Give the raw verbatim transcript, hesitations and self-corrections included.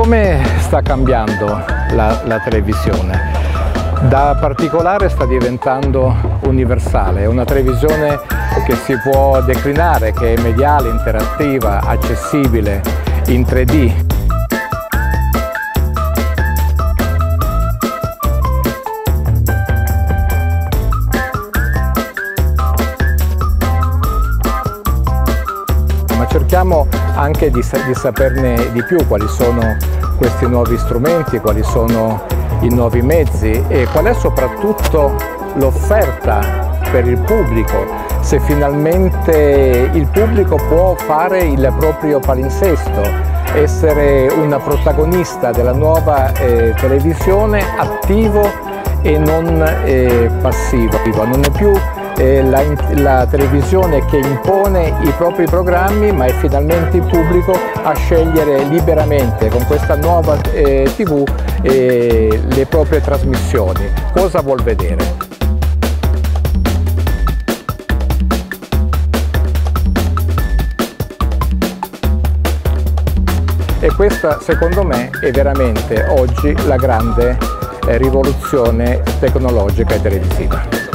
Come sta cambiando la, la televisione? Da particolare sta diventando universale, è una televisione che si può declinare, che è mediale, interattiva, accessibile, in tre D. Ma cerchiamo anche di, di saperne di più quali sono questi nuovi strumenti, quali sono i nuovi mezzi e qual è soprattutto l'offerta per il pubblico, se finalmente il pubblico può fare il proprio palinsesto, essere un protagonista della nuova eh, televisione attivo e non eh, passivo. Non è più eh, la, la televisione che impone i propri programmi, ma è finalmente il pubblico a scegliere liberamente con questa nuova eh, tivù eh, le proprie trasmissioni, cosa vuol vedere. E questa, secondo me, è veramente oggi la grande eh, rivoluzione tecnologica e televisiva.